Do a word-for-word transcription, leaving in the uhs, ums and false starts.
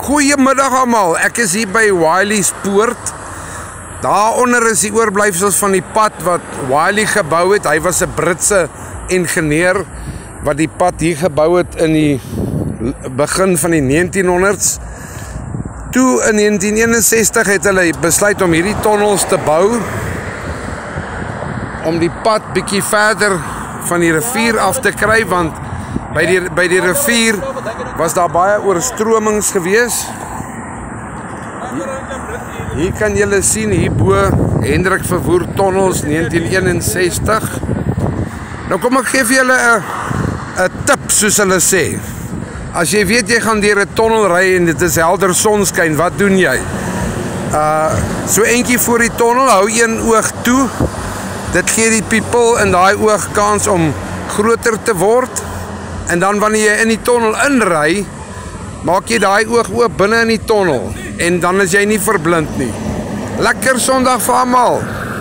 Goeiemiddag almal, ek is hier by Wiley's Poort. Daaronder is die oorblyfsels van die pad wat Wiley gebou het. Hy was 'n Britse ingenieur wat die pad hier gebou het in die begin van die negentienhonderds. Toe in negentien eenensestig het hulle besluit om hierdie tonnels te bou om die pad bietjie verder van die rivier af te kry, want by die, by die rivier was daar baie oorstromings gewees. Hier kan julle sien, hierbo Hendrik Vervoer Tonnels negentien eenensestig. Nou kom ek gee vir julle 'n 'n tip, soos hulle sê. As jy weet jy gaan deur 'n tonnel ry en dit is helder sonskyn, wat doen jy? Uh, so eentjie voor die tonnel, hou een oog toe. Dit gee die people in daai oog kans om groter te word. En dan wanneer jy in die tonnel inry, maak jy daai oog oop binne in die tonnel. En dan is jy nie verblind nie. Lekker Sondag vir almal.